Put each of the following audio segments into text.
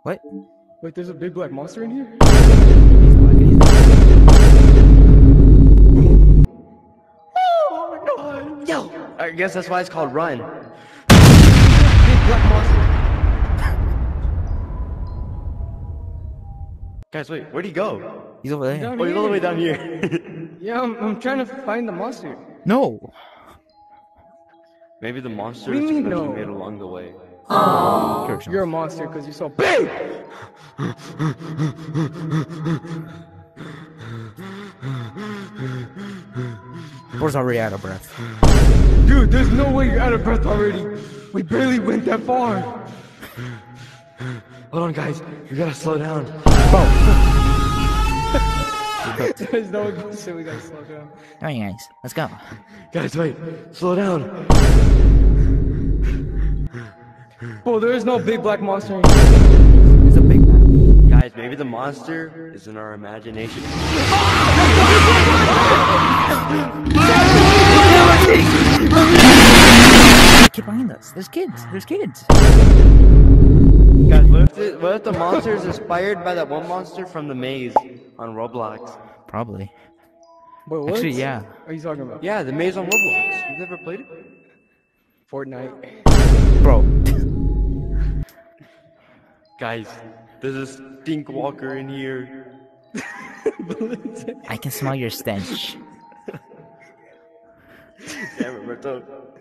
What? Wait, there's a big black monster in here? He's black and he's Oh my god! Yo! I guess that's why it's called Run. Big black monster. Guys, wait, where'd he go? He's over there. Down Oh, he's all the way here. down here. Yeah, I'm trying to find the monster. No. Maybe the monster What do is you mean, friends we no? made along the way. You're a monster because you're so big! Bro's already out of breath. Dude, there's no way you're out of breath already. We barely went that far. Hold on, guys. We gotta slow down. There's no way to say we gotta slow down. Alright guys, let's go. Guys, wait. Slow down. Bro, there is no big black monster in here. It's a big man. Guys, maybe the monster is in our imagination. Kid behind us. There's kids. There's kids. Guys, what if the monster is inspired by that one monster from the maze on Roblox? Probably. Wait, what? Actually, yeah. What are you talking about? Yeah, the maze on Roblox. You've never played it? Fortnite. Bro. Guys, there's a stink walker in here. I can smell your stench. Damn it, Roberto.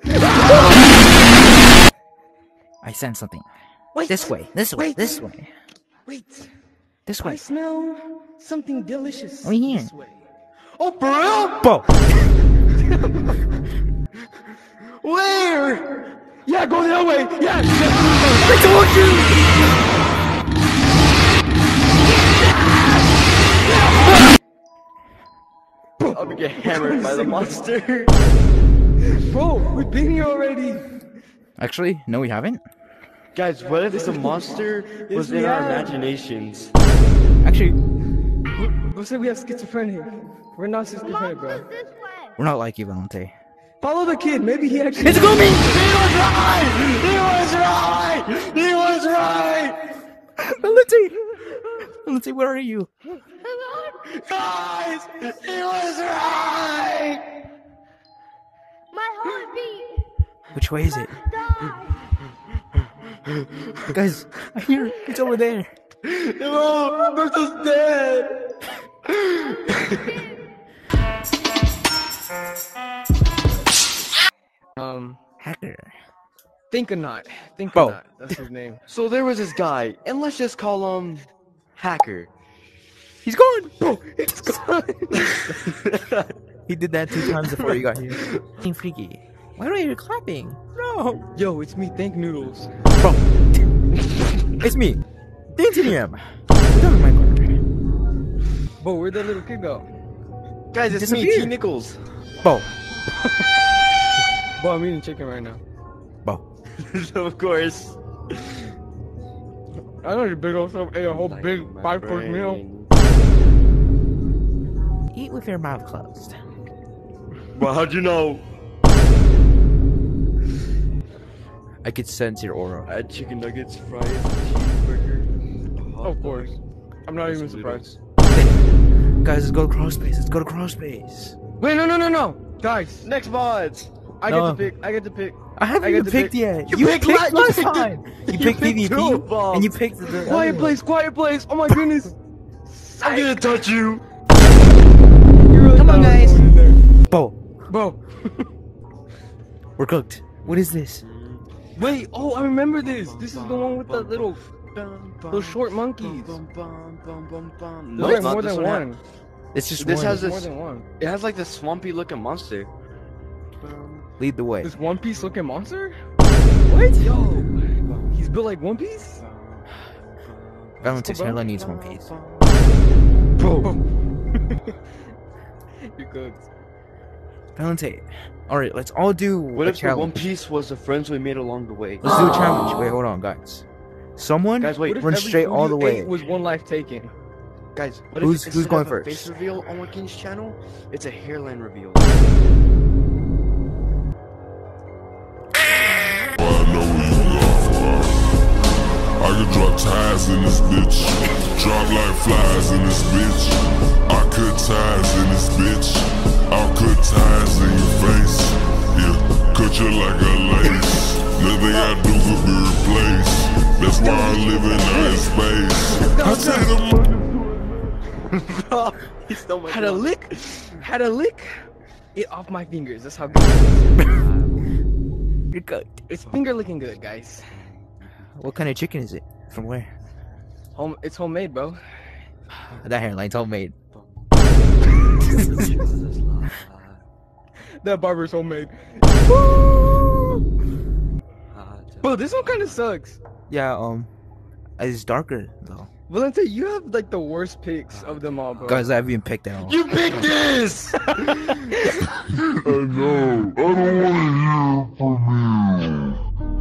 I sense something. Wait, This way. This way. Wait. This way. wait. This I way. smell something delicious. Over here. This way. Oh, for real? Bro. Where? Yeah, go that way. Yeah. I told you. I'll be get hammered by the monster. Bro, we've been here already. Actually, no, we haven't. Guys, what if the monster was we in our have. imaginations? Actually, Who said we have schizophrenia? We're not schizophrenic, bro. we're not like you, Valente. Follow the kid. Maybe he actually. It's Gumi! He was right! He was right! Valente! Valente, where are you? Guys, he was right! My heartbeat. Which way is it? Die. Guys, I hear it. It's over there. No, Roberto's dead! Hacker. Think-a-not. Bro. Think-a-not. That's his name. So there was this guy, and let's just call him Hacker. He's gone! Bro, it's gone. He did that 2 times before you got here. Being freaky. Why are you clapping? No! Yo, it's me, Think Noodles. Bro! It's me! Dantinium! Get out of my corner. Bro, where'd that little kid go? Guys, it's me, Disappeared. T. Nichols. Bo. Bro, I'm eating chicken right now. Bo. Of course. I know your big old self ate a whole big 5-course meal. Eat with your mouth closed. Well, how'd you know? I could sense your aura. I had chicken nuggets, fries, cheeseburger. Of course. I'm not even surprised. Guys, let's go to crawl space. Let's go to crawl space. Wait, no. Guys, Next mods. I No. get to pick. I get to pick. I haven't I even get to picked pick- yet. You picked picked la- you last picked it. time. You You picked picked two PvP, of them. and you picked the Quiet other place, quiet place. Oh my goodness. I'm gonna touch you. You really Come on, thought I was guys. going in there. one. Bo, Bro. we're cooked. What is this? Wait, oh, I remember this. This is the one with the little short monkeys. No, There's like it's not. more This than one one. It's just This one. has There's this. more than one. It has like this swampy looking monster. Lead the way. This One Piece looking monster? What? Yo, he's built like One Piece? Valente's Bro. hairline needs one piece. Bro. You're cooked. Valente. Alright, let's all do What a if the One challenge. Piece was the friends we made along the way? Let's do a challenge. Wait, hold on, guys. Someone Guys, wait. What if run every straight food all you the way. ate was one life taken? Guys, what Who's- if who's instead going of a first? face reveal on Joaquin's channel, it's a hairline reveal. I could drop ties in this bitch. Drop like flies in this bitch. I cut ties in this bitch. I'll cut ties in your face. Yeah, cut you like a lace. Nothing I do could be replaced. That's why I live in outer space. I say the Bro, he stole my Had a gun. lick it off my fingers. That's how good it is. You're cooked. It's finger licking good, guys. What kind of chicken is it? From where? It's homemade, bro. That hairline's homemade. That barber's homemade. Bro, this one kind of sucks. Yeah, it's darker though. Valente, you have like the worst picks of them all, bro. Guys, I haven't even picked that one. You picked this! I know. I don't want to hear from you.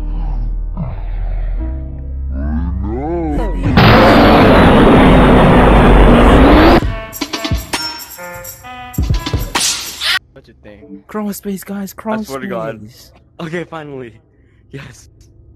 Such a thing. Crawl space, guys. Crawl I swear to God. space. Okay, finally. Yes.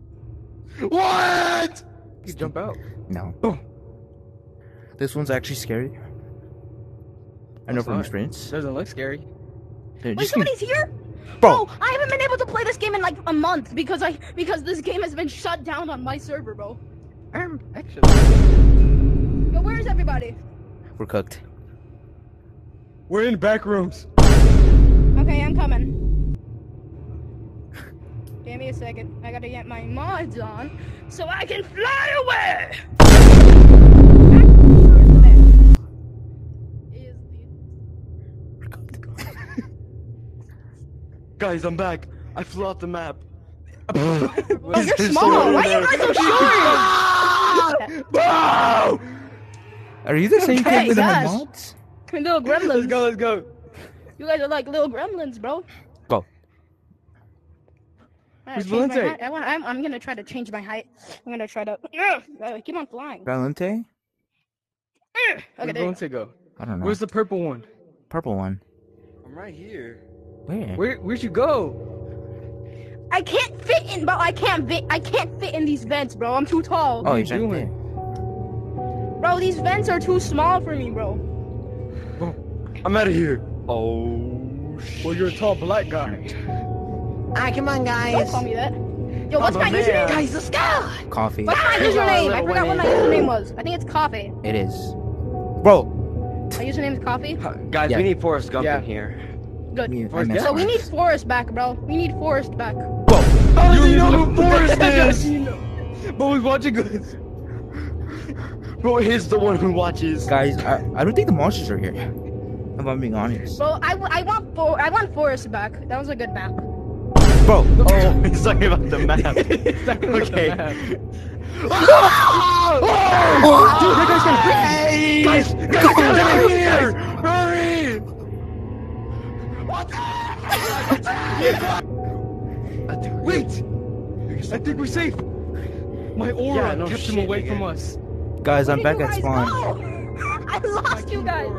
What? You jump out. No. Oh. This one's actually scary. I know It's from not. experience. Doesn't look scary. Dude, Wait, just somebody's here? Bro. Bro, I haven't been able to play this game in like a month because this game has been shut down on my server, bro. Actually. Yo, where is everybody? We're cooked. We're in back rooms. Okay, I'm coming. Give me a second. I gotta get my mods on so I can fly away. We're cooked. Guys, I'm back. I flew off the map. Oh, you're small. Why are you guys so short? Are you the same Okay, kid with the guys. mods? Little gremlins. Let's go, let's go. You guys are like little gremlins, bro. Go. I Who's gotta change my Valente? height. I'm gonna try to change my height. I'm gonna try to keep on flying. Valente? Okay, Where's there you go. Valente go? I don't know. Where's the purple one? purple one? I'm right here. Where? Where'd you go? I can't fit in, bro. I can't fit in these vents, bro. I'm too tall. Oh, are you he's right doing? there. Bro, these vents are too small for me, bro. I'm out of here. Oh, Well, you're a tall black guy. Ah, come on, Don't guys. call me that. Yo, what's my username? Guys, let's go. Coffee. What's my Here's our username? I little forgot what my winning. username was. I think it's Coffee. It is. Bro. My username is Coffee. Guys, Yeah. we need Forrest Gump Yeah. in here. Good. I Forrest messed So up. we need Forrest back, bro. We need Forrest back. How do you know who Forrest is? But we're watching this. Bro, he's the one who watches. Guys, I don't think the monsters are here. If I'm being honest. Bro, I want Forrest back. That was a good map. Bro. Oh, he's talking about the map. Okay. Dude, that guy's gonna Hey! Guys, get out of here! Hurry! Wait! I think we're safe. My aura Yeah, no kept him shit, away nigga. from us. Guys, I'm Where back did at you guys spawn. go? I lost you guys.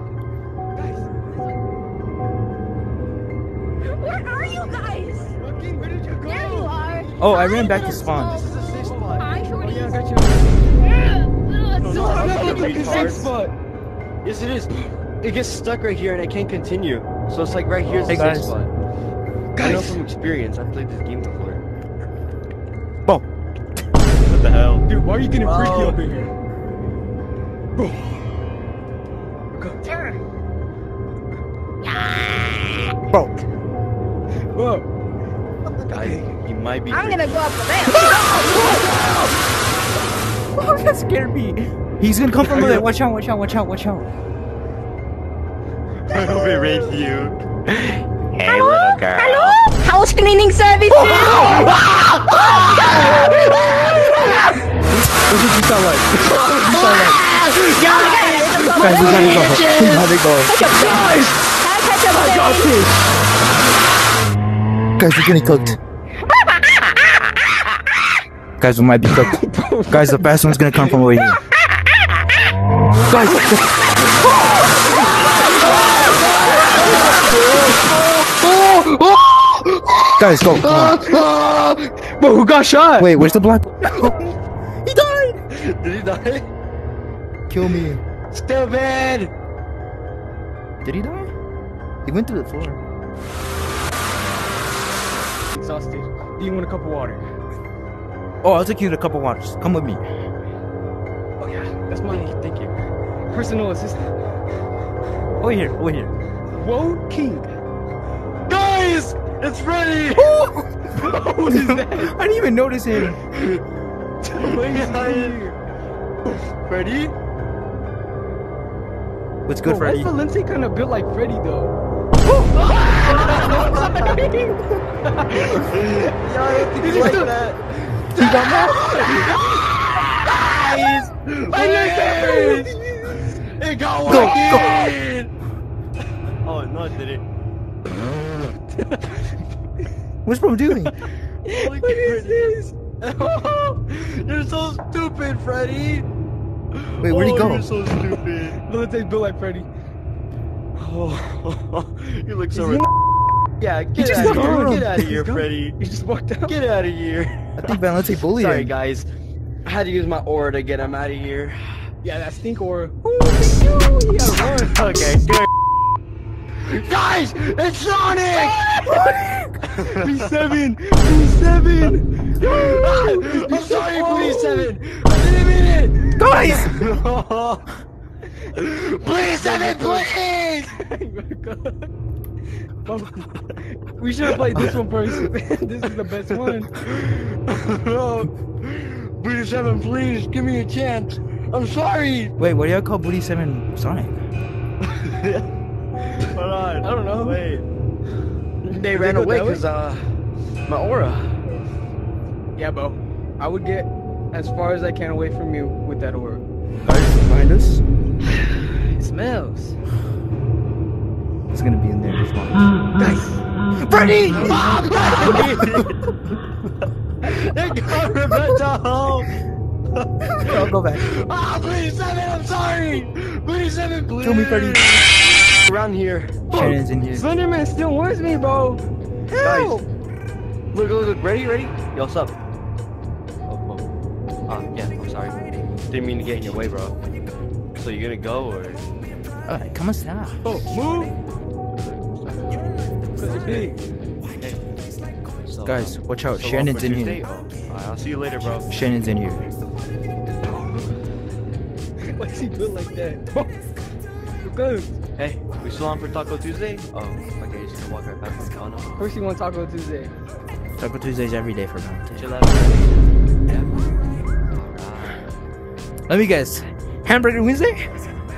Where are you guys? Joaquin, where did you go? There you are. Oh, I Hi, ran back to little spawn. This small- is a safe spot. Hi, Oh shorties. yeah, I got you. Ugh, No, No, I'm not no, looking at the safe spot. Yes, it is. It gets stuck right here and I can't continue. So it's like right here's the Hey, safe guys. spot. I know Guys. from experience. I've played this game before. Bro. What the hell? Dude, why are you getting freaky Bro. up in here? Bro. Bro. Whoa. Guys, he might be. I'm gonna go up the ramp. Oh, that scared me. He's gonna come from there. Watch out, watch out, watch out, watch out. I hope it raised you. Hey, little girl. Hello? House cleaning services. What did you sound like? What did you sound like? Guys, we gotta go. We gotta go. Guys, we're getting cooked. Guys, we might be cooked. Guys, the fast one's gonna come from over here. Guys, guys, go. Come on. Bro, who got shot? Wait, where's the black? He died. Did he die? Kill me. Stupid! Did he die? He went through the floor. Exhausted. Do you want a cup of water? Oh, I'll take you to a cup of waters. Come with me. Oh yeah, that's mine. Thank you. Personal assistant. Over here. Over here. Whoa, King. Guys! It's Freddy! What is that? I didn't even notice him. Freddy? What's good, Freddy? Why is Valente kind of built like Freddy though? He like that. He got mad. Guys! It got Go, wicked! Oh, no, it didn't. What's bro doing? What is this? You're so stupid, Freddy! Wait, where'd he go? You're so stupid. Valente's built like Freddy. Oh, you look so Is he- Yeah, get just out of walked here. around. Get out of He's here, gone. Freddy. He just walked out. Get out of here. I think Valente bullied Sorry, him. guys. I had to use my aura to get him out of here. Yeah, that stink aura. Ooh, you gotta run. Okay, good. Guys, it's Sonic! B7! B7! I'm sorry, B7. I didn't mean it. Guys! B7, please! We should have played this one first. This is the best one. B7, please, give me a chance. I'm sorry. Wait, what do y'all call Booty 7 Sonic? Hold on. I don't know. Wait. They Did ran they go away that way? because my aura. Yeah, bro. I would get as far as I can away from you with that aura. Guys, behind us. It smells. It's gonna be in there. Just watch. Guys! Freddy! They got Rebecca home. I'll go back. Ah, B7, I'm sorry. B7, please. Kill me, Freddy. Around here. Shannon's in here. Slenderman still wants me, bro. Guys, look, ready? Yo, what's up? Oh. Yeah, I'm sorry. Didn't mean to get in your way, bro. So you gonna go or? Alright, come on, stop. Oh, move! Cause you're big. Hey. So, Guys, watch out. so Shannon's in Tuesday? here. Oh, alright, I'll see you later, bro. Shannon's in here. Why is he built like that? Good. Hey, we still on for Taco Tuesday? Oh, okay, just gonna walk right back from Ghana. First you want Taco Tuesday. Taco Tuesdays every day for Valente. Chill out. Yeah. Alright. Let me guess. Hamburger Wednesday?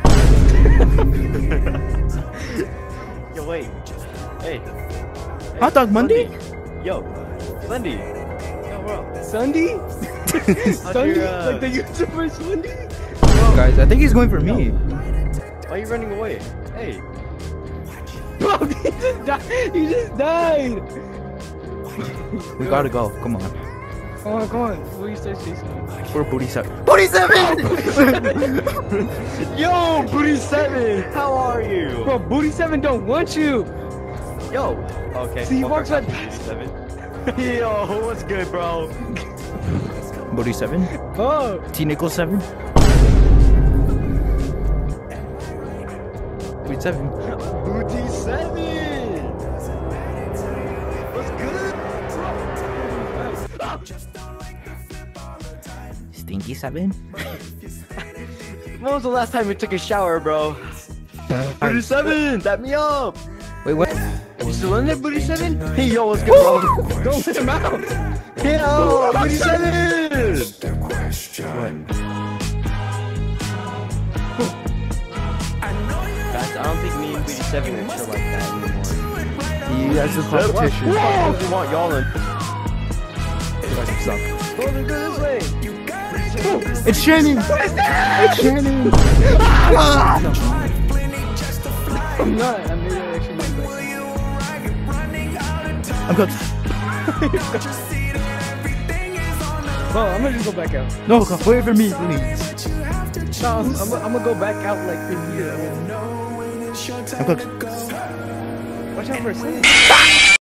Yo, wait. Hey. Hot Dog Monday? Sunday. Yo, Sunday. Yo, bro. Sunday? Sunday? your, Like the YouTuber Sunday? Guys, I think he's going for me. Why are you running away? Hey. Bro, he just died. He just died. We gotta go. Come on. Come on. What do you say, Jason? We're Booty 7. Booty 7! Yo, Booty 7, how are you? Bro, Booty 7 don't want you. Yo. Okay. See, he walk walks right like- past Booty 7. Yo, what's good, bro? Booty 7? Oh. T Nichols 7? Booty 7. Booty 7. What's good? Stinky 7? When was the last time you took a shower, bro? Booty 7, tap me up. Wait, what? You still in there, Booty 7? Hey, yo, what's good, bro? Don't let him out. Yo, Booty 7. Guys, I don't think me and Booty 7 are chill like that anymore. You guys are competition. You Whoa! We want y'all in. guys suck. Go this way. It's Shannon! It's Shannon! I'm not. I made it actually. I'm cooked. Bro, I'm gonna just go back out. No, wait for me, please. No, I'm gonna go back out like this here. I'm cooked. Watch out for a second.